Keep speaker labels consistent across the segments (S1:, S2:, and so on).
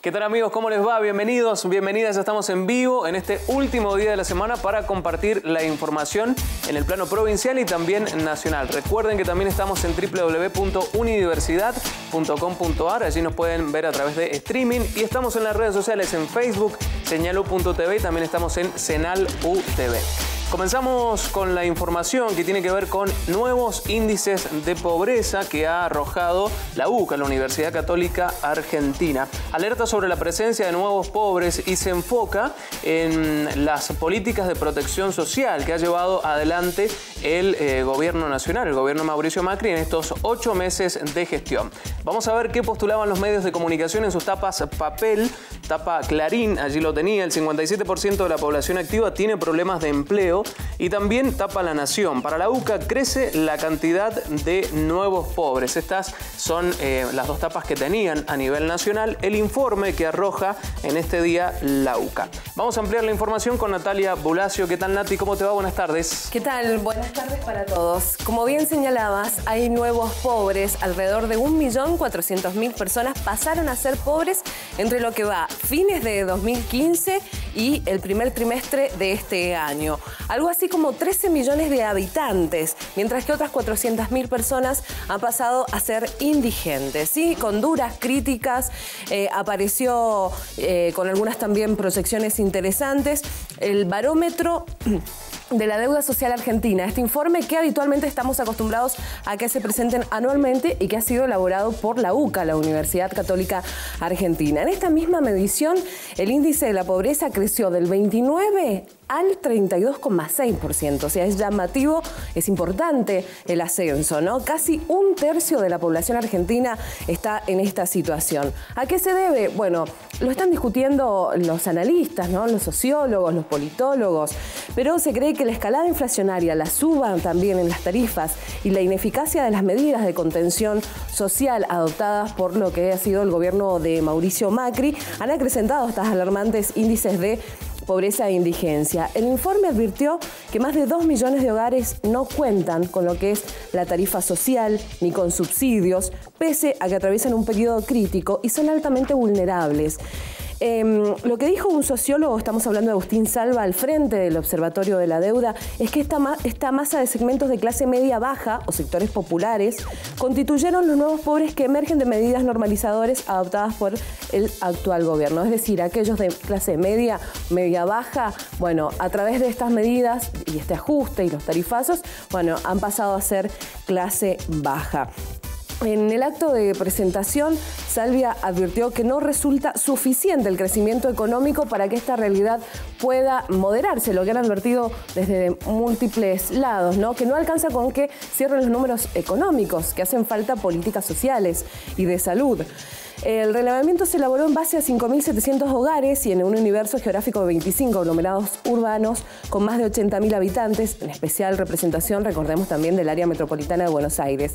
S1: ¿Qué tal, amigos? ¿Cómo les va? Bienvenidos, bienvenidas. Ya estamos en vivo en este último día de la semana para compartir la información en el plano provincial y también nacional. Recuerden que también estamos en www.unidiversidad.com.ar. Allí nos pueden ver a través de streaming y estamos en las redes sociales en Facebook, señalu.tv, y también estamos en Senal UTV. Comenzamos con la información que tiene que ver con nuevos índices de pobreza que ha arrojado la UCA, la Universidad Católica Argentina. Alerta sobre la presencia de nuevos pobres y se enfoca en las políticas de protección social que ha llevado adelante el gobierno nacional, el gobierno Mauricio Macri, en estos 8 meses de gestión. Vamos a ver qué postulaban los medios de comunicación en sus tapas papel, tapa Clarín, allí lo tenía, el 57% de la población activa tiene problemas de empleo, y también tapa La Nación. Para la UCA crece la cantidad de nuevos pobres. Estas son las dos tapas que tenían a nivel nacional el informe que arroja en este día la UCA. Vamos a ampliar la información con Natalia Bulacio. ¿Qué tal, Nati? ¿Cómo te va? Buenas tardes.
S2: ¿Qué tal? Buenas tardes para todos. Como bien señalabas, hay nuevos pobres. Alrededor de 1.400.000 personas pasaron a ser pobres entre lo que va fines de 2015 y el primer trimestre de este año. Algo así como 13 millones de habitantes, mientras que otras 400.000 personas han pasado a ser indigentes. Sí, con duras críticas, apareció con algunas también proyecciones interesantes el barómetro de la deuda social argentina, este informe que habitualmente estamos acostumbrados a que se presenten anualmente y que ha sido elaborado por la UCA, la Universidad Católica Argentina. En esta misma medición, el índice de la pobreza creció del 29 al 32,6%, o sea, es llamativo, es importante el ascenso, ¿no? Casi un tercio de la población argentina está en esta situación. ¿A qué se debe? Bueno, lo están discutiendo los analistas, ¿no? Los sociólogos, los politólogos, pero se cree que la escalada inflacionaria, la suba también en las tarifas y la ineficacia de las medidas de contención social adoptadas por lo que ha sido el gobierno de Mauricio Macri han acrecentado estos alarmantes índices de pobreza e indigencia. El informe advirtió que más de 2 millones de hogares no cuentan con lo que es la tarifa social ni con subsidios, pese a que atraviesan un periodo crítico y son altamente vulnerables. Lo que dijo un sociólogo, estamos hablando de Agustín Salva, al frente del Observatorio de la Deuda, es que esta masa de segmentos de clase media baja o sectores populares constituyeron los nuevos pobres que emergen de medidas normalizadoras adoptadas por el actual gobierno. Es decir, aquellos de clase media, media baja, bueno, a través de estas medidas y este ajuste y los tarifazos, bueno, han pasado a ser clase baja. En el acto de presentación, Salvia advirtió que no resulta suficiente el crecimiento económico para que esta realidad pueda moderarse, lo que han advertido desde múltiples lados, ¿no? Que no alcanza con que cierren los números económicos, que hacen falta políticas sociales y de salud. El relevamiento se elaboró en base a 5.700 hogares y en un universo geográfico de 25 aglomerados urbanos con más de 80.000 habitantes, en especial representación, recordemos, también del área metropolitana de Buenos Aires.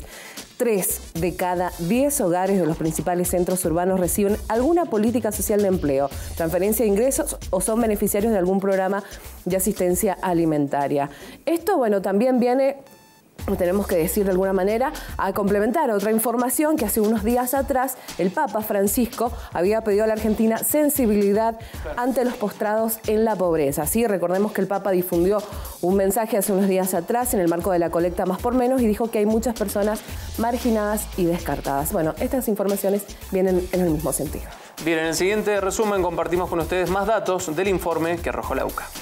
S2: 3 de cada 10 hogares de los principales centros urbanos reciben alguna política social de empleo, transferencia de ingresos o son beneficiarios de algún programa de asistencia alimentaria. Esto, bueno, también viene, tenemos que decir de alguna manera, a complementar otra información que hace unos días atrás el Papa Francisco había pedido a la Argentina sensibilidad ante los postrados en la pobreza. ¿Sí? Recordemos que el Papa difundió un mensaje hace unos días atrás en el marco de la colecta Más por Menos y dijo que hay muchas personas marginadas y descartadas. Bueno, estas informaciones vienen en el mismo sentido.
S1: Bien, en el siguiente resumen compartimos con ustedes más datos del informe que arrojó la UCA.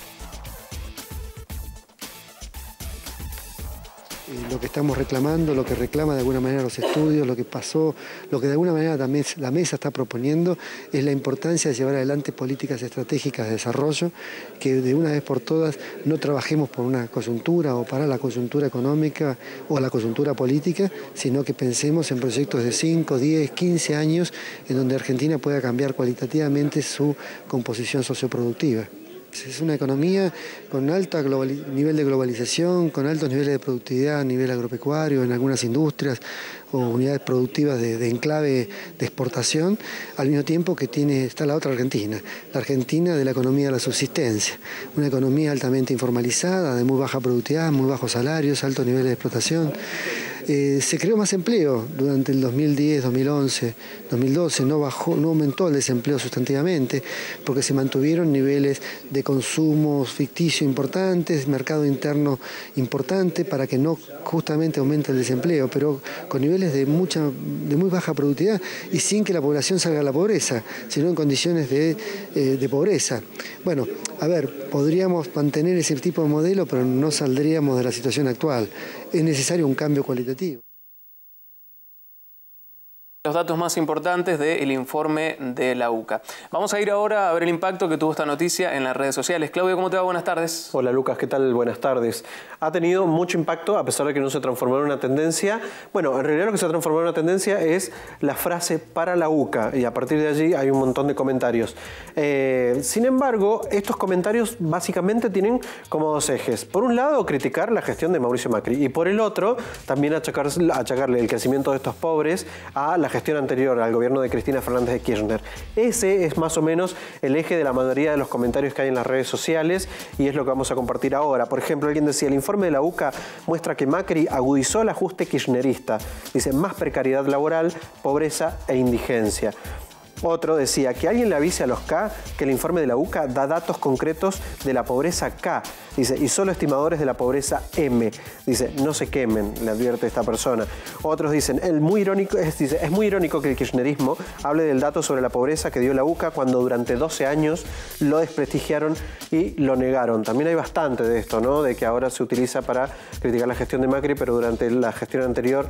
S3: Lo que estamos reclamando, lo que reclama de alguna manera los estudios, lo que pasó, lo que de alguna manera también la mesa está proponiendo, es la importancia de llevar adelante políticas estratégicas de desarrollo, que de una vez por todas no trabajemos por una coyuntura o para la coyuntura económica o la coyuntura política, sino que pensemos en proyectos de 5, 10, 15 años en donde Argentina pueda cambiar cualitativamente su composición socioproductiva. Es una economía con alto nivel de globalización, con altos niveles de productividad a nivel agropecuario, en algunas industrias o unidades productivas de enclave de exportación, al mismo tiempo que está la otra Argentina, la Argentina de la economía de la subsistencia, una economía altamente informalizada, de muy baja productividad, muy bajos salarios, altos niveles de explotación. Se creó más empleo durante el 2010, 2011, 2012, no aumentó el desempleo sustantivamente, porque se mantuvieron niveles de consumo ficticio importantes, mercado interno importante, para que no justamente aumente el desempleo, pero con niveles de muy baja productividad y sin que la población salga a la pobreza, sino en condiciones de pobreza. Bueno, a ver, podríamos mantener ese tipo de modelo, pero no saldríamos de la situación actual. Es necesario un cambio cualitativo.
S1: Los datos más importantes del informe de la UCA. Vamos a ir ahora a ver el impacto que tuvo esta noticia en las redes sociales. Claudio, ¿cómo te va? Buenas tardes.
S4: Hola Lucas, ¿qué tal? Buenas tardes. Ha tenido mucho impacto a pesar de que no se transformó en una tendencia. Bueno, en realidad lo que se ha transformado en una tendencia es la frase para la UCA y a partir de allí hay un montón de comentarios. Sin embargo, estos comentarios básicamente tienen como dos ejes. Por un lado, criticar la gestión de Mauricio Macri y por el otro, también achacarle el crecimiento de estos pobres a la gestión anterior, al gobierno de Cristina Fernández de Kirchner. Ese es más o menos el eje de la mayoría de los comentarios que hay en las redes sociales y es lo que vamos a compartir ahora. Por ejemplo, alguien decía, el informe de la UCA muestra que Macri agudizó el ajuste kirchnerista. Dice, más precariedad laboral, pobreza e indigencia. Otro decía, que alguien le avise a los K que el informe de la UCA da datos concretos de la pobreza K. Dice, y solo estimadores de la pobreza M. Dice, no se quemen, le advierte esta persona. Otros dicen, es muy irónico que el kirchnerismo hable del dato sobre la pobreza que dio la UCA cuando durante 12 años lo desprestigiaron y lo negaron. También hay bastante de esto, ¿no? De que ahora se utiliza para criticar la gestión de Macri, pero durante la gestión anterior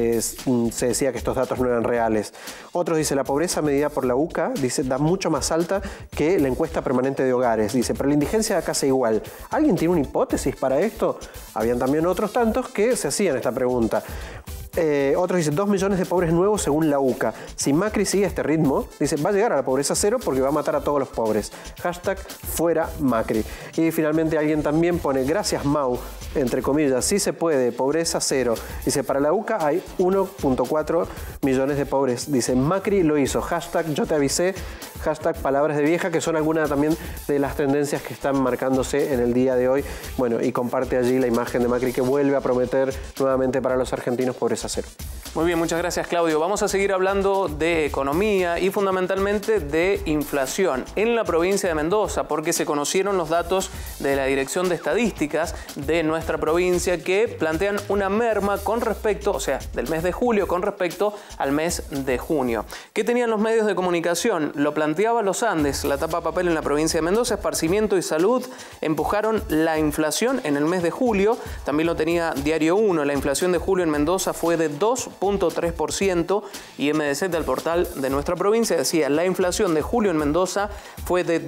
S4: se decía que estos datos no eran reales. Otros dicen, la pobreza medida por la UCA, dice, da mucho más alta que la encuesta permanente de hogares. Dice, pero la indigencia da casi igual. ¿Alguien tiene una hipótesis para esto? Habían también otros tantos que se hacían esta pregunta. Otros dicen 2 millones de pobres nuevos según la UCA. Si Macri sigue este ritmo, dice, va a llegar a la pobreza cero porque va a matar a todos los pobres. Hashtag fuera Macri. Y finalmente alguien también pone, gracias Mau, entre comillas, sí se puede, pobreza cero. Dice, para la UCA hay 1.4 millones de pobres. Dice, Macri lo hizo. Hashtag yo te avisé. Hashtag palabras de vieja, que son algunas también de las tendencias que están marcándose en el día de hoy. Bueno, y comparte allí la imagen de Macri que vuelve a prometer nuevamente para los argentinos pobreza cero.
S1: Muy bien, muchas gracias Claudio. Vamos a seguir hablando de economía y fundamentalmente de inflación en la provincia de Mendoza, porque se conocieron los datos de la Dirección de Estadísticas de nuestra provincia que plantean una merma con respecto, o sea, del mes de julio con respecto al mes de junio. ¿Qué tenían los medios de comunicación? Lo planteaba Los Andes, la tapa papel en la provincia de Mendoza, Esparcimiento y Salud empujaron la inflación en el mes de julio. También lo tenía Diario 1, la inflación de julio en Mendoza fue de 2.3% y MDZ, del portal de nuestra provincia, decía la inflación de julio en Mendoza fue de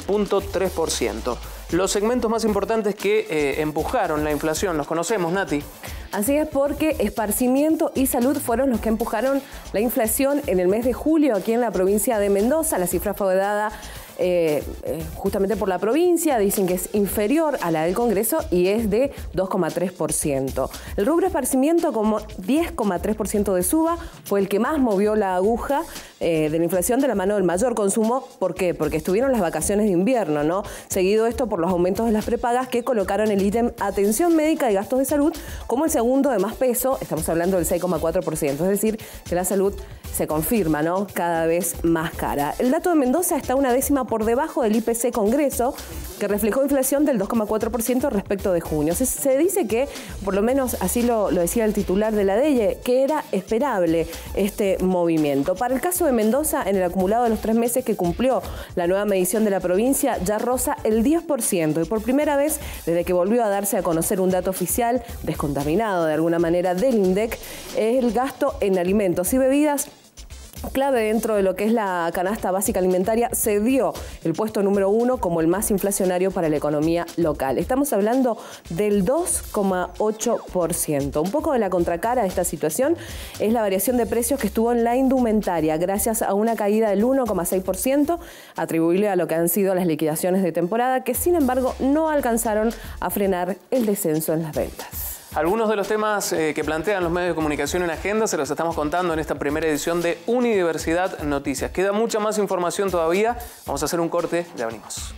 S1: 2.3%. Los segmentos más importantes que empujaron la inflación, ¿los conocemos, Nati?
S2: Así es, porque Esparcimiento y Salud fueron los que empujaron la inflación en el mes de julio aquí en la provincia de Mendoza. La cifra fue dada justamente por la provincia, dicen que es inferior a la del Congreso y es de 2,3%. El rubro esparcimiento, como 10,3% de suba, fue el que más movió la aguja de la inflación de la mano del mayor consumo. ¿Por qué? Porque estuvieron las vacaciones de invierno, ¿no? Seguido esto por los aumentos de las prepagas que colocaron el ítem atención médica y gastos de salud como el segundo de más peso. Estamos hablando del 6,4%, es decir, que la salud se confirma, ¿no?, cada vez más cara. El dato de Mendoza está una décima por debajo del IPC Congreso, que reflejó inflación del 2,4% respecto de junio. Se dice que, por lo menos así lo decía el titular de la DEIE, que era esperable este movimiento. Para el caso de Mendoza, en el acumulado de los 3 meses que cumplió la nueva medición de la provincia, ya roza el 10%. Y por primera vez, desde que volvió a darse a conocer un dato oficial, descontaminado de alguna manera del INDEC, es el gasto en alimentos y bebidas, clave dentro de lo que es la canasta básica alimentaria, se dio el puesto número 1 como el más inflacionario para la economía local. Estamos hablando del 2,8%. Un poco de la contracara de esta situación es la variación de precios que estuvo en la indumentaria, gracias a una caída del 1,6%, atribuible a lo que han sido las liquidaciones de temporada, que sin embargo no alcanzaron a frenar el descenso en las ventas.
S1: Algunos de los temas que plantean los medios de comunicación en agenda se los estamos contando en esta primera edición de Unidiversidad Noticias. Queda mucha más información todavía. Vamos a hacer un corte, ya venimos.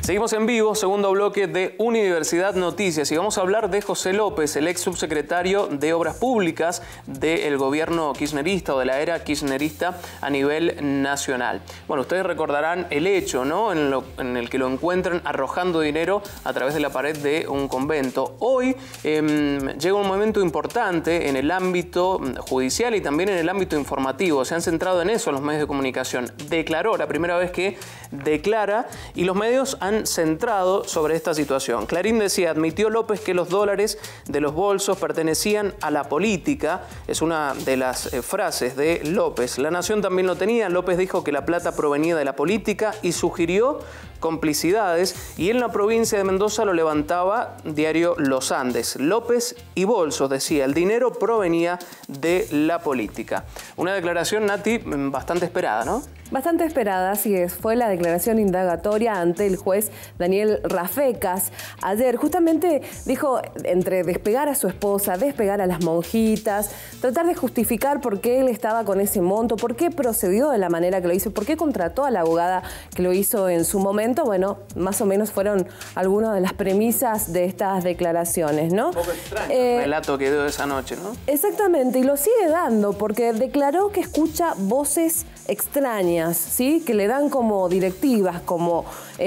S1: Seguimos en vivo, segundo bloque de Universidad Noticias, y vamos a hablar de José López, el ex subsecretario de Obras Públicas del gobierno kirchnerista o de la era kirchnerista a nivel nacional. Bueno, ustedes recordarán el hecho, ¿no?, en el que lo encuentran arrojando dinero a través de la pared de un convento. Hoy llega un momento importante en el ámbito judicial y también en el ámbito informativo. Se han centrado en eso los medios de comunicación. Declaró, la primera vez que declara, y los medios han centrado sobre esta situación. Clarín decía, admitió López que los dólares de los bolsos pertenecían a la política. Es una de las frases de López. La Nación también lo tenía. López dijo que la plata provenía de la política y sugirió complicidades, y en la provincia de Mendoza lo levantaba diario Los Andes. López y bolsos, decía, el dinero provenía de la política. Una declaración, Nati, bastante esperada, ¿no?
S2: Bastante esperada, así es. Fue la declaración indagatoria ante el juez Daniel Rafecas. Ayer justamente dijo, entre despegar a su esposa, despegar a las monjitas, tratar de justificar por qué él estaba con ese monto, por qué procedió de la manera que lo hizo, por qué contrató a la abogada que lo hizo en su momento. Bueno, más o menos fueron algunas de las premisas de estas declaraciones, ¿no?
S1: Un poco extraño el relato que dio esa noche, ¿no?
S2: Exactamente, y lo sigue dando porque declaró que escucha voces extrañas, ¿sí?, que le dan como directivas, como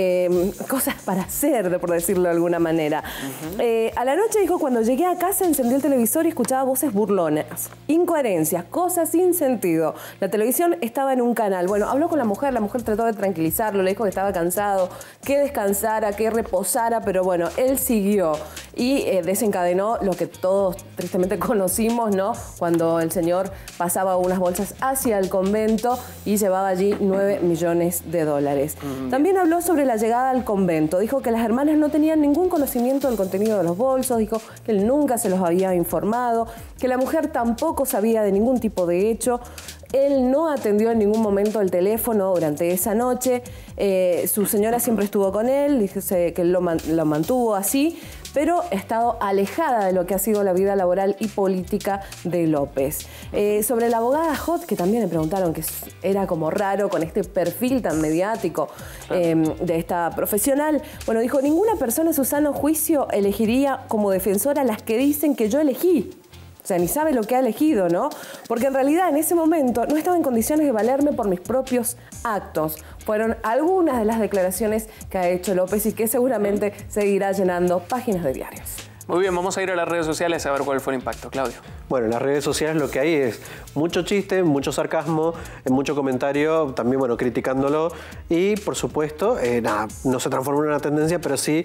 S2: cosas para hacer, por decirlo de alguna manera. A la noche dijo, cuando llegué a casa encendí el televisor y escuchaba voces burlonas, incoherencias, cosas sin sentido. La televisión estaba en un canal. Bueno, habló con la mujer trató de tranquilizarlo, le dijo que estaba cansado, que descansara, que reposara, pero bueno, él siguió y desencadenó lo que todos tristemente conocimos, ¿no?, cuando el señor pasaba unas bolsas hacia el convento y llevaba allí 9 millones de dólares. También habló sobre la llegada al convento. Dijo que las hermanas no tenían ningún conocimiento del contenido de los bolsos, dijo que él nunca se los había informado, que la mujer tampoco sabía de ningún tipo de hecho. Él no atendió en ningún momento el teléfono durante esa noche. Su señora siempre estuvo con él, dice que él lo mantuvo así, pero ha estado alejada de lo que ha sido la vida laboral y política de López. Sobre la abogada Hot, que también le preguntaron, que era como raro con este perfil tan mediático de esta profesional. Bueno, dijo, ninguna persona en su sano juicio elegiría como defensora a las que dicen que yo elegí. O sea, ni sabe lo que ha elegido, ¿no? Porque en realidad en ese momento no estaba en condiciones de valerme por mis propios actos. Fueron algunas de las declaraciones que ha hecho López y que seguramente seguirá llenando páginas de diarios.
S1: Muy bien, vamos a ir a las redes sociales a ver cuál fue el impacto. Claudio.
S4: Bueno, en las redes sociales lo que hay es mucho chiste, mucho sarcasmo, mucho comentario, también, bueno, criticándolo. Y, por supuesto, no se transformó en una tendencia, pero sí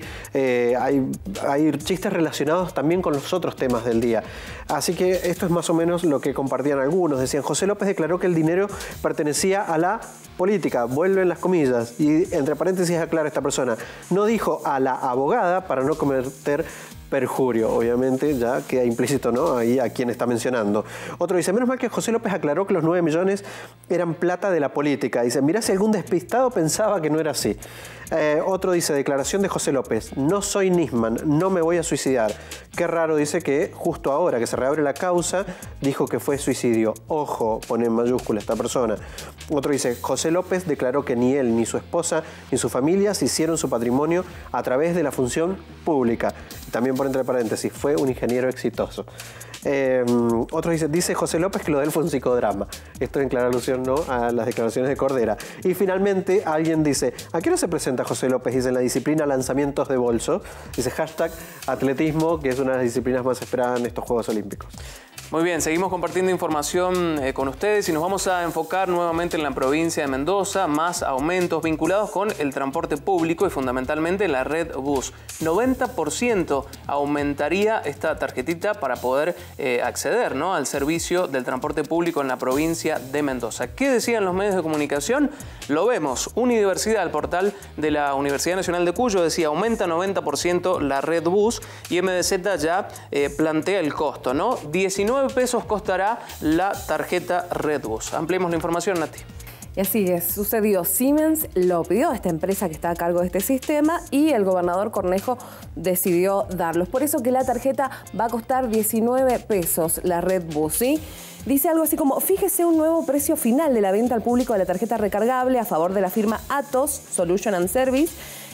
S4: hay chistes relacionados también con los otros temas del día. Así que esto es más o menos lo que compartían algunos. Decían, José López declaró que el dinero pertenecía a la política. Vuelven las comillas. Y, entre paréntesis, aclara esta persona. No dijo a la abogada para no cometer perjurio, obviamente ya queda implícito, ¿no?, ahí a quién está mencionando. Otro dice, menos mal que José López aclaró que los 9 millones eran plata de la política. Dice, mirá si algún despistado pensaba que no era así. Otro dice, declaración de José López, no soy Nisman, no me voy a suicidar. Qué raro, dice, que justo ahora que se reabre la causa, dijo que fue suicidio. Ojo, pone en mayúscula esta persona. Otro dice, José López declaró que ni él, ni su esposa, ni su familia se hicieron su patrimonio a través de la función pública. También por entre paréntesis, fue un ingeniero exitoso. Otro dice José López que lo de él fue un psicodrama. Esto en clara alusión, ¿no?, a las declaraciones de Cordera. Y finalmente alguien dice, ¿a qué hora se presenta José López? Dice, en la disciplina lanzamientos de bolso. Dice hashtag atletismo, que es una de las disciplinas más esperadas en estos Juegos Olímpicos.
S1: Muy bien, seguimos compartiendo información con ustedes y nos vamos a enfocar nuevamente en la provincia de Mendoza, más aumentos vinculados con el transporte público y fundamentalmente la red bus. 90% aumentaría esta tarjetita para poder acceder, ¿no?, al servicio del transporte público en la provincia de Mendoza. ¿Qué decían los medios de comunicación? Lo vemos. Universidad, el portal de la Universidad Nacional de Cuyo, decía aumenta 90% la red bus y MDZ ya plantea el costo, ¿no? 19 pesos costará la tarjeta Redbus. Ampliemos la información, Nati.
S2: Y así es, sucedió. Siemens lo pidió a esta empresa que está a cargo de este sistema y el gobernador Cornejo decidió darlos. Por eso que la tarjeta va a costar 19 pesos, la Redbus, ¿sí? Dice algo así como, fíjese un nuevo precio final de la venta al público de la tarjeta recargable a favor de la firma Atos Solution and Service.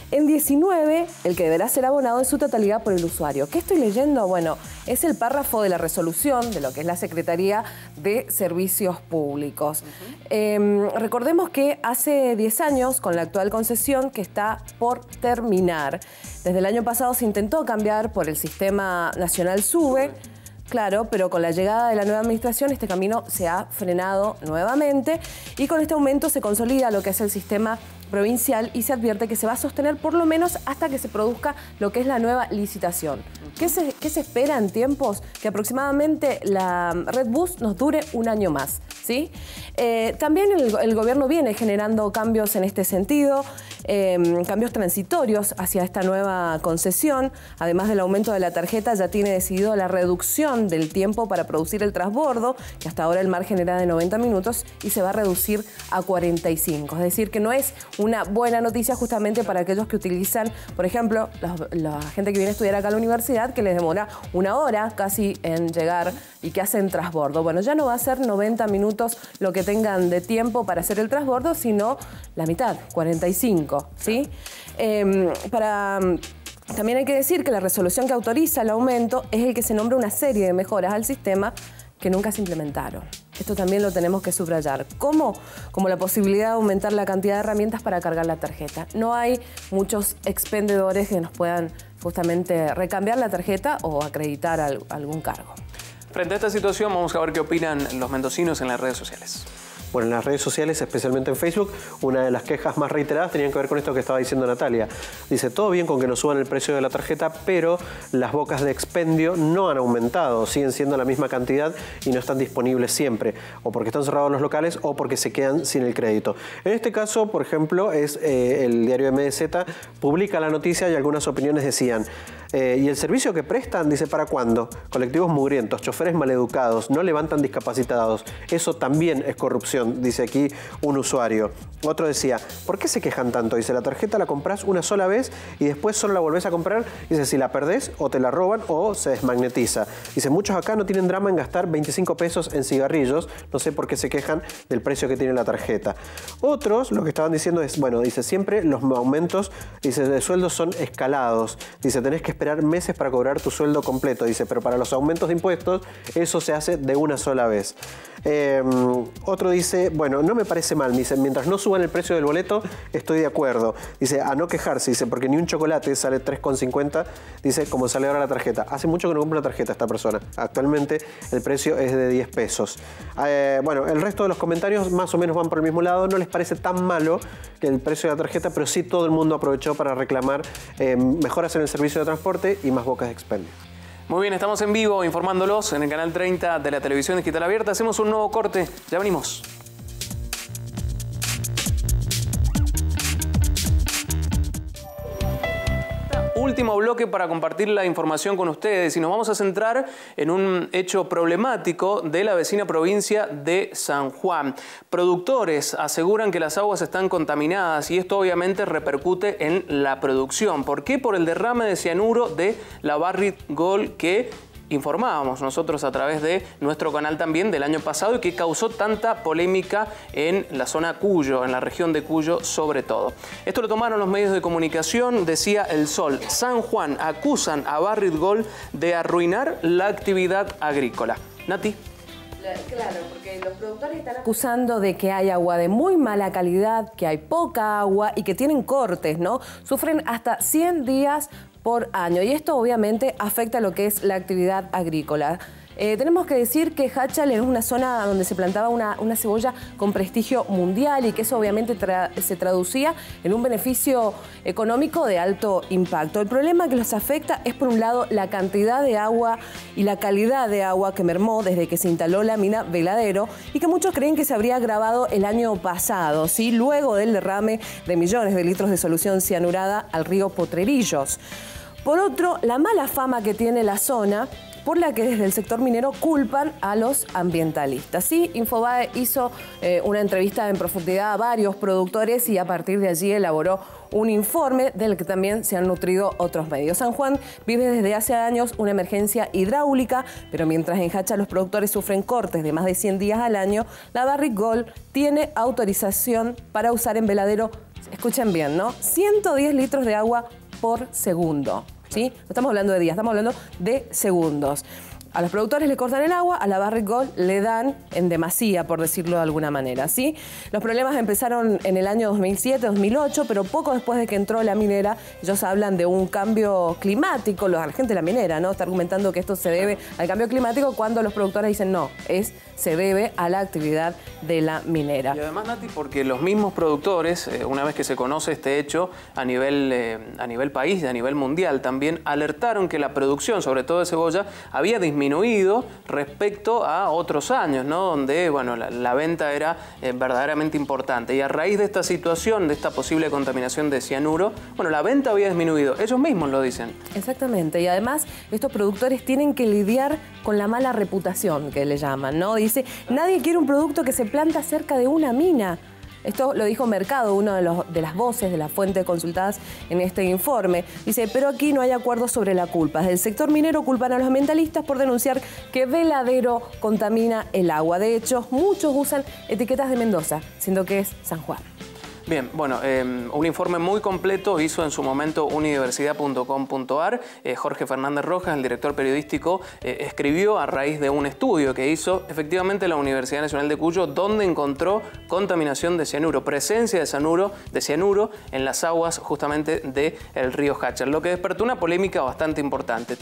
S2: En 19, el que deberá ser abonado en su totalidad por el usuario. ¿Qué estoy leyendo? Bueno, es el párrafo de la resolución de lo que es la Secretaría de Servicios Públicos. Recordemos que hace 10 años, con la actual concesión que está por terminar, desde el año pasado se intentó cambiar por el Sistema Nacional SUBE. Claro, pero con la llegada de la nueva administración este camino se ha frenado nuevamente y con este aumento se consolida lo que es el sistema provincial y se advierte que se va a sostener por lo menos hasta que se produzca lo que es la nueva licitación. ¿Qué se espera en tiempos? Que aproximadamente la Red Bus nos dure un año más, ¿sí? También el gobierno viene generando cambios en este sentido, cambios transitorios hacia esta nueva concesión. Además del aumento de la tarjeta, ya tiene decidido la reducción del tiempo para producir el transbordo, que hasta ahora el margen era de 90 minutos y se va a reducir a 45. Es decir, que no es una buena noticia justamente para aquellos que utilizan, por ejemplo, la gente que viene a estudiar acá a la universidad, que les demora una hora casi en llegar y que hacen transbordo. Bueno, ya no va a ser 90 minutos lo que tengan de tiempo para hacer el transbordo, sino la mitad, 45, ¿sí? También hay que decir que la resolución que autoriza el aumento es el que se nombra una serie de mejoras al sistema que nunca se implementaron. Esto también lo tenemos que subrayar. ¿Cómo? Como la posibilidad de aumentar la cantidad de herramientas para cargar la tarjeta. No hay muchos expendedores que nos puedan justamente recambiar la tarjeta o acreditar algún cargo.
S1: Frente a esta situación, vamos a ver qué opinan los mendocinos en las redes sociales.
S4: Bueno, en las redes sociales, especialmente en Facebook, una de las quejas más reiteradas tenían que ver con esto que estaba diciendo Natalia. Dice, todo bien con que nos suban el precio de la tarjeta, pero las bocas de expendio no han aumentado, siguen siendo la misma cantidad y no están disponibles siempre, o porque están cerrados los locales o porque se quedan sin el crédito. En este caso, por ejemplo, es el diario MDZ, publica la noticia y algunas opiniones decían, ¿y el servicio que prestan? Dice, ¿para cuándo? Colectivos mugrientos, choferes maleducados, no levantan discapacitados. Eso también es corrupción, dice aquí un usuario. Otro decía, ¿por qué se quejan tanto? Dice, la tarjeta la compras una sola vez y después solo la volvés a comprar. Dice, si la perdés o te la roban o se desmagnetiza. Dice, muchos acá no tienen drama en gastar 25 pesos en cigarrillos. No sé por qué se quejan del precio que tiene la tarjeta. Otros lo que estaban diciendo es, bueno, dice, siempre los aumentos, dice, de sueldos son escalados. Dice, tenés que esperar meses para cobrar tu sueldo completo. Dice, pero para los aumentos de impuestos eso se hace de una sola vez. Otro dice, bueno, no me parece mal. Dice, mientras no suban el precio del boleto, estoy de acuerdo. Dice, a no quejarse. Dice, porque ni un chocolate sale 3,50. Dice, como sale ahora la tarjeta. Hace mucho que no compro la tarjeta esta persona. Actualmente el precio es de 10 pesos. Bueno, el resto de los comentarios más o menos van por el mismo lado. No les parece tan malo que el precio de la tarjeta, pero sí todo el mundo aprovechó para reclamar mejoras en el servicio de transporte y más bocas de expendio.
S1: Muy bien, estamos en vivo informándolos en el canal 30 de la televisión digital abierta. Hacemos un nuevo corte, ya venimos. Último bloque para compartir la información con ustedes y nos vamos a centrar en un hecho problemático de la vecina provincia de San Juan. Productores aseguran que las aguas están contaminadas y esto obviamente repercute en la producción. ¿Por qué? Por el derrame de cianuro de la Barrick Gold que informábamos nosotros a través de nuestro canal también del año pasado y que causó tanta polémica en la zona Cuyo, en la región de Cuyo sobre todo. Esto lo tomaron los medios de comunicación, decía El Sol. San Juan acusan a Barrick Gold de arruinar la actividad agrícola. Nati.
S2: Claro, porque los productores están acusando de que hay agua de muy mala calidad, que hay poca agua y que tienen cortes, ¿no? Sufren hasta 100 días por año y esto obviamente afecta a lo que es la actividad agrícola. Tenemos que decir que Hachal es una zona donde se plantaba una cebolla con prestigio mundial y que eso obviamente se traducía en un beneficio económico de alto impacto. El problema que los afecta es, por un lado, la cantidad de agua y la calidad de agua que mermó desde que se instaló la mina Veladero y que muchos creen que se habría agravado el año pasado, ¿sí? Luego del derrame de millones de litros de solución cianurada al río Potrerillos. Por otro, la mala fama que tiene la zona, por la que desde el sector minero culpan a los ambientalistas. Sí, Infobae hizo una entrevista en profundidad a varios productores y a partir de allí elaboró un informe del que también se han nutrido otros medios. San Juan vive desde hace años una emergencia hidráulica, pero mientras en Hacha los productores sufren cortes de más de 100 días al año, la Barrick Gold tiene autorización para usar en Veladero escuchen bien, ¿no? 110 litros de agua por segundo, ¿sí? No estamos hablando de días, estamos hablando de segundos. A los productores le cortan el agua, a la Barrick Gold le dan en demasía, por decirlo de alguna manera, ¿sí? Los problemas empezaron en el año 2007-2008, pero poco después de que entró la minera, ellos hablan de un cambio climático, la gente de la minera, ¿no? Está argumentando que esto se debe al cambio climático, cuando los productores dicen no, se debe a la actividad de la minera.
S1: Y además, Nati, porque los mismos productores, una vez que se conoce este hecho a nivel país y a nivel mundial, también alertaron que la producción, sobre todo de cebolla, había disminuido respecto a otros años, ¿no? Donde, bueno, la venta era verdaderamente importante. Y a raíz de esta situación, de esta posible contaminación de cianuro, bueno, la venta había disminuido. Ellos mismos lo dicen.
S2: Exactamente. Y además, estos productores tienen que lidiar con la mala reputación, que le llaman, ¿no? Dice, nadie quiere un producto que se planta cerca de una mina. Esto lo dijo Mercado, uno de las voces, de las fuentes consultadas en este informe. Dice, pero aquí no hay acuerdo sobre la culpa. Desde el sector minero culpan a los ambientalistas por denunciar que Veladero contamina el agua. De hecho, muchos usan etiquetas de Mendoza, siendo que es San Juan.
S1: Bien, bueno, un informe muy completo hizo en su momento universidad.com.ar. Jorge Fernández Rojas, el director periodístico, escribió a raíz de un estudio que hizo efectivamente la Universidad Nacional de Cuyo, donde encontró contaminación de cianuro, presencia de cianuro en las aguas justamente del río Hachal, lo que despertó una polémica bastante importante.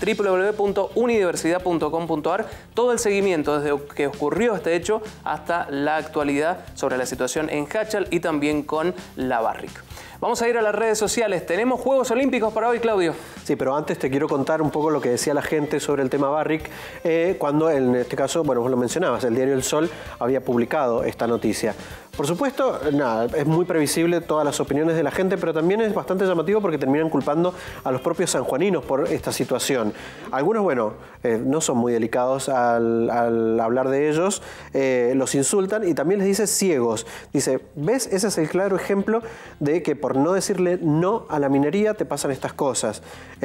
S1: www.universidad.com.ar, todo el seguimiento desde que ocurrió este hecho hasta la actualidad sobre la situación en Hachal y también con la Barrick. Vamos a ir a las redes sociales. ¿Tenemos Juegos Olímpicos para hoy, Claudio?
S4: Sí, pero antes te quiero contar un poco lo que decía la gente sobre el tema Barrick, cuando en este caso, bueno, vos lo mencionabas, el diario El Sol había publicado esta noticia. Por supuesto, nada, es muy previsible todas las opiniones de la gente, pero también es bastante llamativo porque terminan culpando a los propios sanjuaninos por esta situación. Algunos, bueno, no son muy delicados al hablar de ellos, los insultan y también les dice ciegos. Dice, ¿ves? Ese es el claro ejemplo de que por no decirle no a la minería te pasan estas cosas.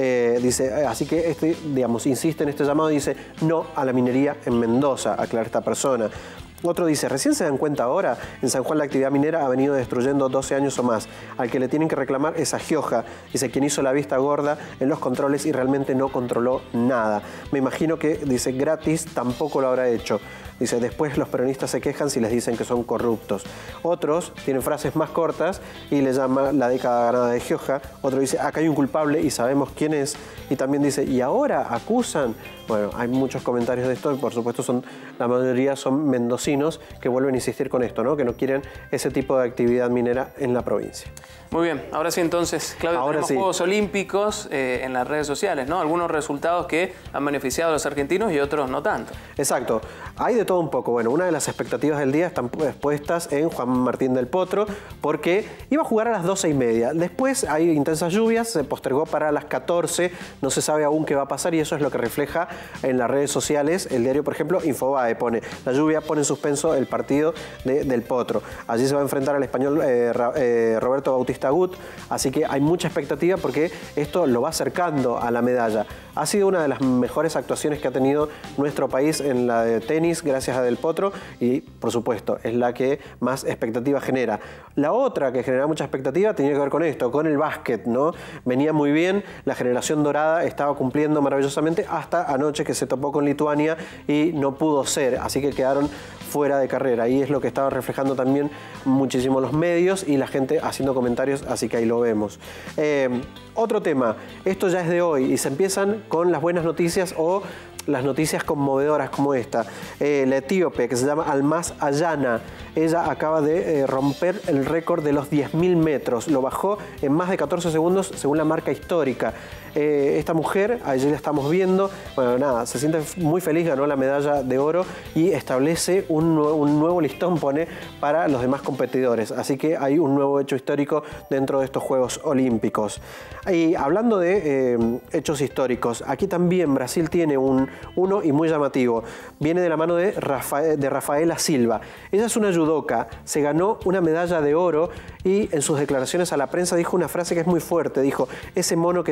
S4: Dice, así que digamos, insiste en este llamado y dice no a la minería en Mendoza, aclara esta persona. Otro dice, recién se dan cuenta ahora, en San Juan la actividad minera ha venido destruyendo 12 años o más. Al que le tienen que reclamar es a Gioja, dice, quien hizo la vista gorda en los controles y realmente no controló nada. Me imagino que, dice, gratis tampoco lo habrá hecho. Dice, después los peronistas se quejan si les dicen que son corruptos. Otros tienen frases más cortas y le llama la década ganada de Gioja. Otro dice, acá hay un culpable y sabemos quién es. Y también dice, ¿y ahora acusan? Bueno, hay muchos comentarios de esto y por supuesto la mayoría son mendocinos que vuelven a insistir con esto, ¿no? Que no quieren ese tipo de actividad minera en la provincia.
S1: Muy bien, ahora sí entonces, Claudio, tenemos Juegos Olímpicos en las redes sociales, ¿no? Algunos resultados que han beneficiado a los argentinos y otros no tanto.
S4: Exacto, hay de todo un poco. Bueno, una de las expectativas del día están puestas en Juan Martín del Potro porque iba a jugar a las 12:30. Después hay intensas lluvias, se postergó para las 14, no se sabe aún qué va a pasar y eso es lo que refleja en las redes sociales. El diario, por ejemplo, Infobae pone, la lluvia pone en suspenso el partido del Potro. Allí se va a enfrentar al español Roberto Bautista Agut, así que hay mucha expectativa porque esto lo va acercando a la medalla. Ha sido una de las mejores actuaciones que ha tenido nuestro país en la de tenis, gracias a Del Potro, y por supuesto es la que más expectativa genera. La otra que genera mucha expectativa tenía que ver con esto, con el básquet, ¿no? Venía muy bien, la generación dorada estaba cumpliendo maravillosamente hasta anoche que se topó con Lituania y no pudo ser, así que quedaron fuera de carrera. Y es lo que estaba reflejando también muchísimo los medios y la gente haciendo comentarios, así que ahí lo vemos. Otro tema, esto ya es de hoy y se empiezan con las buenas noticias o las noticias conmovedoras como esta. La etíope, que se llama Almaz Ayana, ella acaba de romper el récord de los 10.000 metros. Lo bajó en más de 14 segundos según la marca histórica. Esta mujer, allí la estamos viendo, bueno, nada, se siente muy feliz, ganó la medalla de oro y establece un nuevo listón, pone, para los demás competidores. Así que hay un nuevo hecho histórico dentro de estos Juegos Olímpicos. Y hablando de hechos históricos, aquí también Brasil tiene uno y muy llamativo. Viene de la mano de Rafaela Silva. Ella es una judoka, se ganó una medalla de oro y en sus declaraciones a la prensa dijo una frase que es muy fuerte. Dijo, ese mono que tenía que estar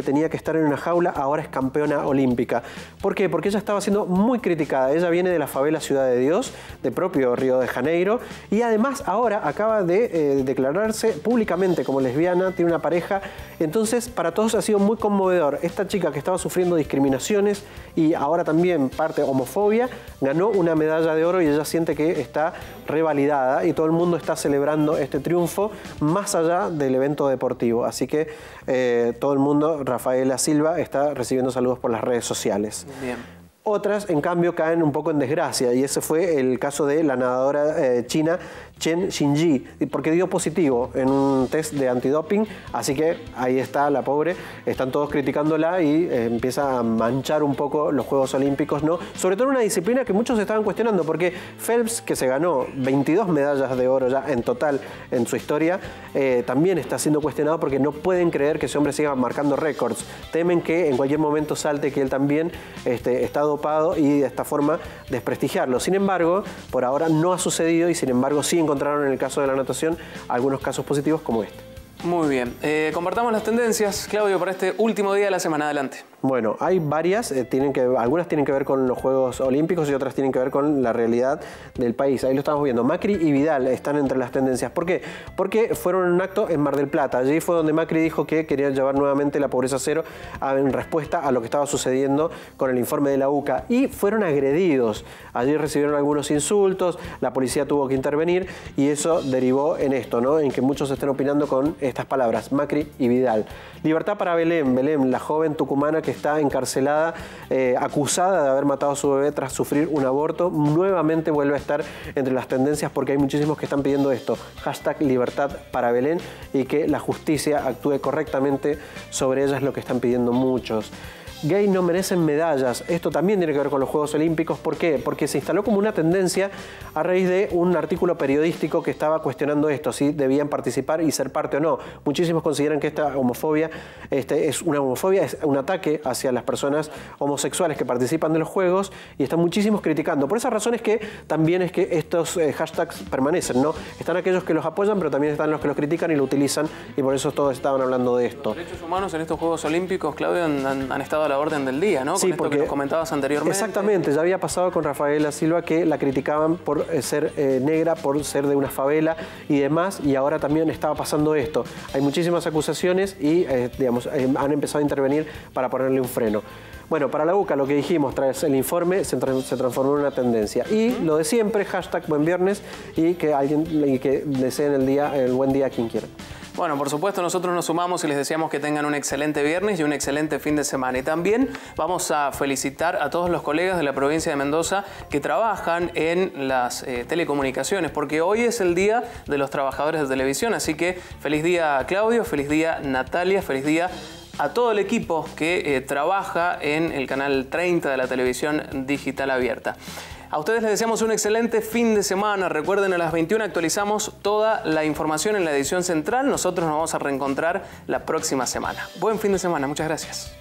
S4: estar en una jaula, ahora es campeona olímpica. ¿Por qué? Porque ella estaba siendo muy criticada. Ella viene de la favela Ciudad de Dios, de propio Río de Janeiro, y además ahora acaba de declararse públicamente como lesbiana, tiene una pareja. Entonces, para todos ha sido muy conmovedor. Esta chica que estaba sufriendo discriminaciones y ahora también parte homofobia, ganó una medalla de oro y ella siente que está revalidada y todo el mundo está celebrando este triunfo más allá del evento deportivo. Así que todo el mundo, Rafaela Silva, está recibiendo saludos por las redes sociales.
S1: Bien.
S4: Otras, en cambio, caen un poco en desgracia, y ese fue el caso de la nadadora china Chen Xinji, porque dio positivo en un test de antidoping, así que ahí está la pobre, están todos criticándola y empieza a manchar un poco los Juegos Olímpicos, ¿no? Sobre todo en una disciplina que muchos estaban cuestionando, porque Phelps, que se ganó 22 medallas de oro ya en total en su historia, también está siendo cuestionado porque no pueden creer que ese hombre siga marcando récords. Temen que en cualquier momento salte que él también está dopado y de esta forma desprestigiarlo. Sin embargo, por ahora no ha sucedido y sin embargo sí encontraron en el caso de la natación algunos casos positivos como este.
S1: Muy bien. Compartamos las tendencias, Claudio, para este último día de la semana. Adelante.
S4: Bueno, hay varias, algunas tienen que ver con los Juegos Olímpicos y otras tienen que ver con la realidad del país. Ahí lo estamos viendo. Macri y Vidal están entre las tendencias. ¿Por qué? Porque fueron en un acto en Mar del Plata. Allí fue donde Macri dijo que quería llevar nuevamente la pobreza cero en respuesta a lo que estaba sucediendo con el informe de la UCA. Y fueron agredidos. Allí recibieron algunos insultos, la policía tuvo que intervenir y eso derivó en esto, ¿no? En que muchos estén opinando con estas palabras, Macri y Vidal. Libertad para Belén. Belén, la joven tucumana que está encarcelada, acusada de haber matado a su bebé tras sufrir un aborto, nuevamente vuelve a estar entre las tendencias porque hay muchísimos que están pidiendo esto, hashtag Libertad para Belén, y que la justicia actúe correctamente sobre ella, es lo que están pidiendo muchos. Gay no merecen medallas. Esto también tiene que ver con los Juegos Olímpicos. ¿Por qué? Porque se instaló como una tendencia a raíz de un artículo periodístico que estaba cuestionando esto, si debían participar y ser parte o no. Muchísimos consideran que esta homofobia es una homofobia, es un ataque hacia las personas homosexuales que participan de los Juegos y están muchísimos criticando. Por esas razones que también es que estos hashtags permanecen, ¿no? Están aquellos que los apoyan, pero también están los que los critican y lo utilizan y por eso todos estaban hablando de esto.
S1: Los derechos humanos en estos Juegos Olímpicos, Claudio, han estado a la orden del día, ¿no?
S4: Sí,
S1: con esto que nos comentabas anteriormente.
S4: Exactamente, ya había pasado con Rafaela Silva que la criticaban por ser negra, por ser de una favela y demás, y ahora también estaba pasando esto. Hay muchísimas acusaciones y han empezado a intervenir para ponerle un freno. Bueno, para la UCA lo que dijimos tras el informe se transformó en una tendencia. Y lo de siempre, hashtag buen viernes y que deseen el buen día a quien quiera.
S1: Bueno, por supuesto, nosotros nos sumamos y les deseamos que tengan un excelente viernes y un excelente fin de semana. Y también vamos a felicitar a todos los colegas de la provincia de Mendoza que trabajan en las telecomunicaciones, porque hoy es el Día de los Trabajadores de Televisión. Así que feliz día, Claudio, feliz día, Natalia, feliz día a todo el equipo que trabaja en el canal 30 de la televisión digital abierta. A ustedes les deseamos un excelente fin de semana. Recuerden, a las 21 actualizamos toda la información en la edición central. Nosotros nos vamos a reencontrar la próxima semana. Buen fin de semana. Muchas gracias.